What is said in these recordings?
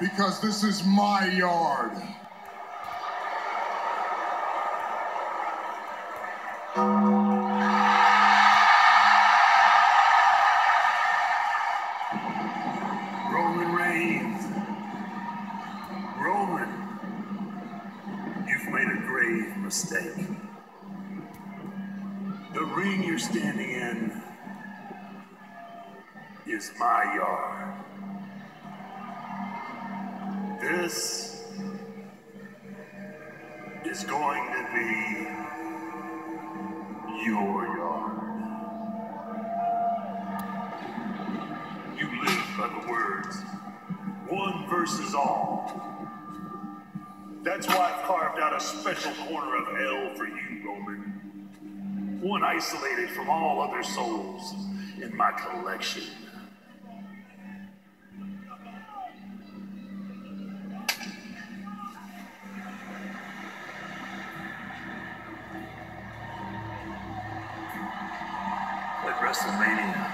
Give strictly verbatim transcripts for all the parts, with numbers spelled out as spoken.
because this is my yard. Roman Reigns. Roman, you've made a grave mistake. The ring you're standing in is my yard. This is going to be your yard. You live by the words, one versus all. That's why I've carved out a special corner of hell for you, Roman. One isolated from all other souls in my collection. At WrestleMania,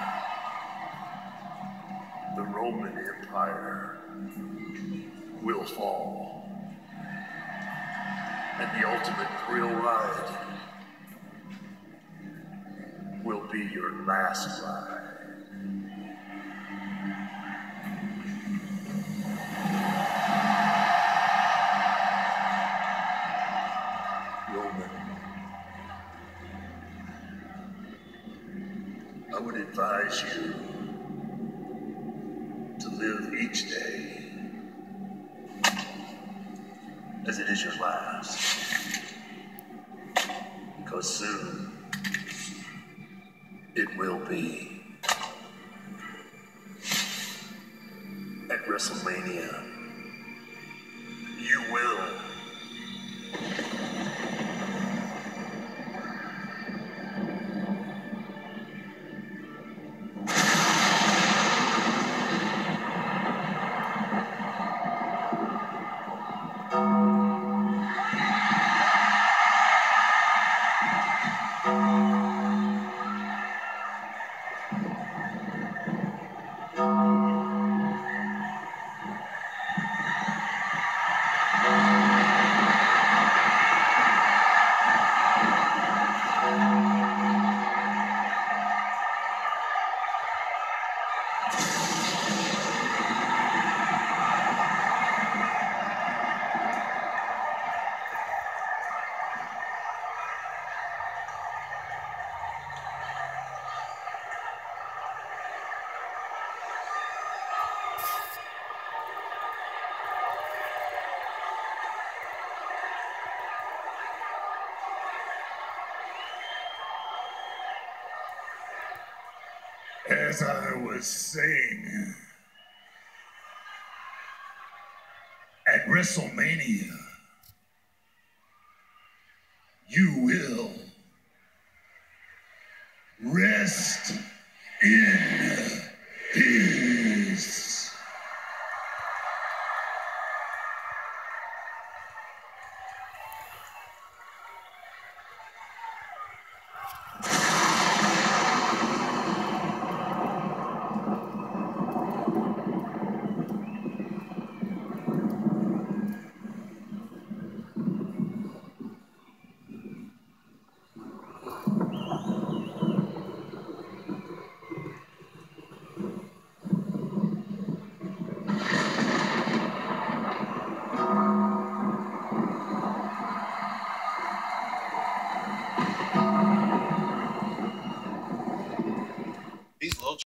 the Roman Empire will fall. And the ultimate thrill ride will be your last ride. Roman, I would advise you to live each day as it is your last, because soon it will be. At WrestleMania, you will. As I was saying, at WrestleMania, you will rest in